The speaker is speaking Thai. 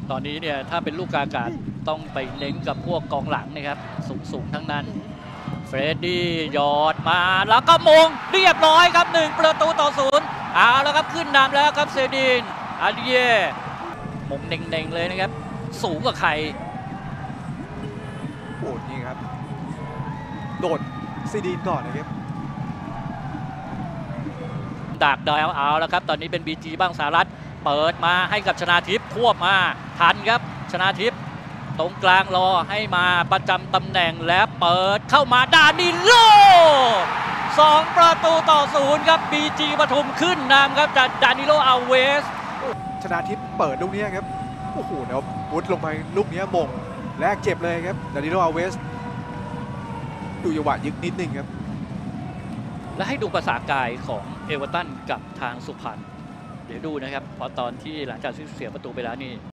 ตอนนี้เนี่ยถ้าเป็นลูกกาอากาศต้องไปเน้นกับพวกกองหลังนะครับสูงทั้งนั้นเฟรดดี้หยอดมาแล้วก็มงเรียบร้อยครับ1-0เอาแล้วครับขึ้นนำแล้วครับเซดินอาริเย่มงเน่งๆเลยนะครับสูงกว่าใครโอ้นี่ครับโดดซีดีนก่อนนะครับดักดอยเอาแล้วครับตอนนี้เป็นบีจีบ้างสหรัฐเปิดมาให้กับชนาทิพย์ควบมาทันครับชนาทิพย์ตรงกลางรอให้มาประจำตำแหน่งและเปิดเข้ามาดานิโล2-0ครับบีจีปทุมขึ้นนำครับจากดานิโลอัลเวสชนาทิพย์เปิดลูกนี้ครับโอ้โหเดี๋ยววุดลงไปลูกนี้มงแรกเจ็บเลยครับดานิโลอัลเวสดูจังหวะยึกนิดนึงครับและให้ดูภาษากายของเอเวอร์ตันกับทางสุพรรณเดี๋ยวดูนะครับพอตอนที่หลังจากที่เสียประตูไปแล้วนี่